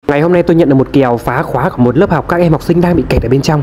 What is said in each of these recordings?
Ngày hôm nay tôi nhận được một kèo phá khóa của một lớp học các em học sinh đang bị kẹt ở bên trong.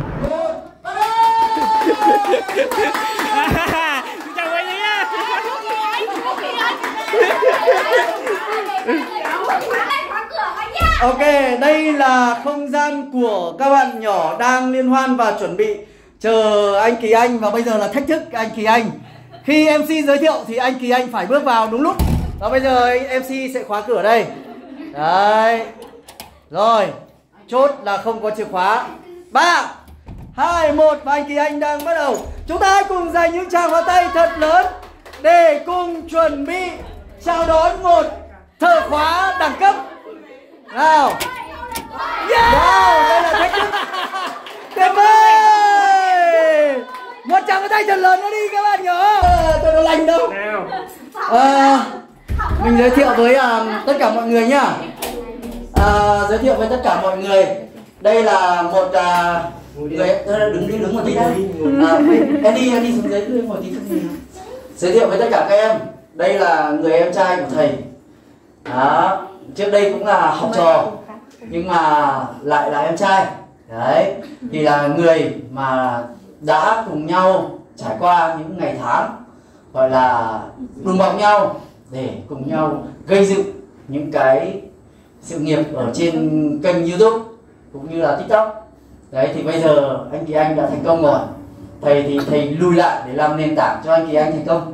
Ok, đây là không gian của các bạn nhỏ đang liên hoan và chuẩn bị chờ anh Kỳ Anh. Và bây giờ là thách thức anh Kỳ Anh. Khi MC giới thiệu thì anh Kỳ Anh phải bước vào đúng lúc. Và bây giờ MC sẽ khóa cửa đây. Đấy. Rồi, chốt là không có chìa khóa. 3, 2, 1 và anh Kỳ Anh đang bắt đầu. Chúng ta hãy cùng dành những tràng pháo tay thật lớn để cùng chuẩn bị chào đón một thợ khóa đẳng cấp. Nào. Yeah! Nào, đây là thách thức. Tuyệt vời. Một tràng pháo tay thật lớn nữa đi các bạn nhỏ. Tôi đâu lành đâu. Nào. Mình giới thiệu với tất cả mọi người nhá. Giới thiệu với tất cả mọi người. Đây là một người đứng một tí đây. Andy xuống dưới một tí. Giới thiệu với tất cả các em. Đây là người em trai của thầy. Đó. Trước đây cũng là học trò nhưng mà lại là em trai. Đấy. Thì là người mà đã cùng nhau trải qua những ngày tháng gọi là đùm bọc nhau để cùng nhau gây dựng những cái sự nghiệp ở trên kênh YouTube cũng như là TikTok. Đấy thì bây giờ anh Kỳ Anh đã thành công rồi. Thầy thì thầy lùi lại để làm nền tảng cho anh Kỳ Anh thành công.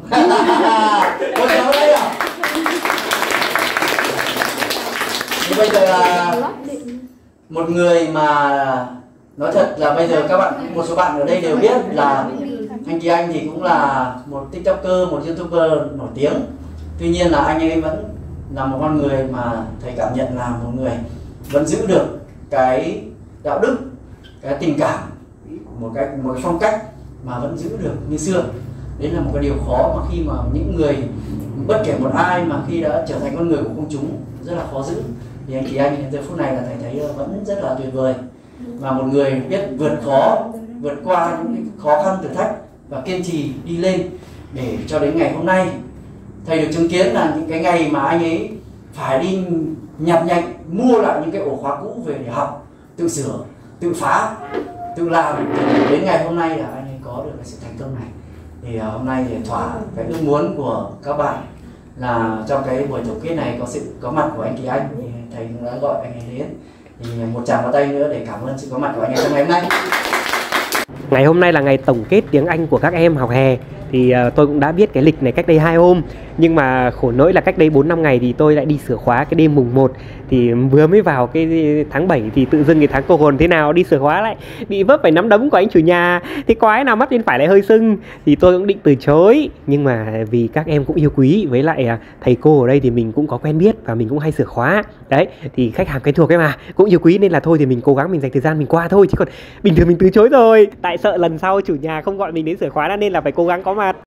Thì bây giờ là một người mà nói thật là bây giờ các bạn, một số bạn ở đây đều biết là anh Kỳ Anh thì cũng là một TikToker, một YouTuber nổi tiếng. Tuy nhiên là anh ấy vẫn là một con người mà thầy cảm nhận là một người vẫn giữ được cái đạo đức, cái tình cảm, một cái phong cách mà vẫn giữ được như xưa. Đấy là một cái điều khó mà khi mà những người, bất kể một ai mà khi đã trở thành con người của công chúng rất là khó giữ. Thì anh Kỳ Anh đến giờ phút này là thầy thấy vẫn rất là tuyệt vời, và một người biết vượt qua những khó khăn thử thách và kiên trì đi lên để cho đến ngày hôm nay thầy được chứng kiến là những cái ngày mà anh ấy phải đi nhặt nhạnh mua lại những cái ổ khóa cũ về để học, tự sửa, tự phá, tự làm. Đến ngày hôm nay là anh ấy có được cái sự thành công này. Thì hôm nay thì thỏa cái ước muốn của các bạn là trong cái buổi tổng kết này có sự có mặt của anh Kỳ Anh, thì thầy cũng đã gọi anh ấy đến. Thì một tràng pháo tay nữa để cảm ơn sự có mặt của anh ấy trong ngày hôm nay. Ngày hôm nay là ngày tổng kết tiếng Anh của các em học hè. Thì tôi cũng đã biết cái lịch này cách đây 2 hôm. Nhưng mà khổ nỗi là cách đây 4-5 ngày thì tôi lại đi sửa khóa cái đêm mùng 1. Thì vừa mới vào cái tháng 7 thì tự dưng cái tháng cô hồn thế nào đi sửa khóa lại bị vấp phải nắm đấm của anh chủ nhà. Thì quái nào mắt bên phải lại hơi sưng. Thì tôi cũng định từ chối. Nhưng mà vì các em cũng yêu quý, với lại thầy cô ở đây thì mình cũng có quen biết và mình cũng hay sửa khóa. Đấy, thì khách hàng quen thuộc ấy mà, cũng yêu quý nên là thôi thì mình cố gắng mình dành thời gian mình qua thôi. Chứ còn bình thường mình từ chối rồi. Tại sợ lần sau chủ nhà không gọi mình đến sửa khóa nên là phải cố gắng có mặt.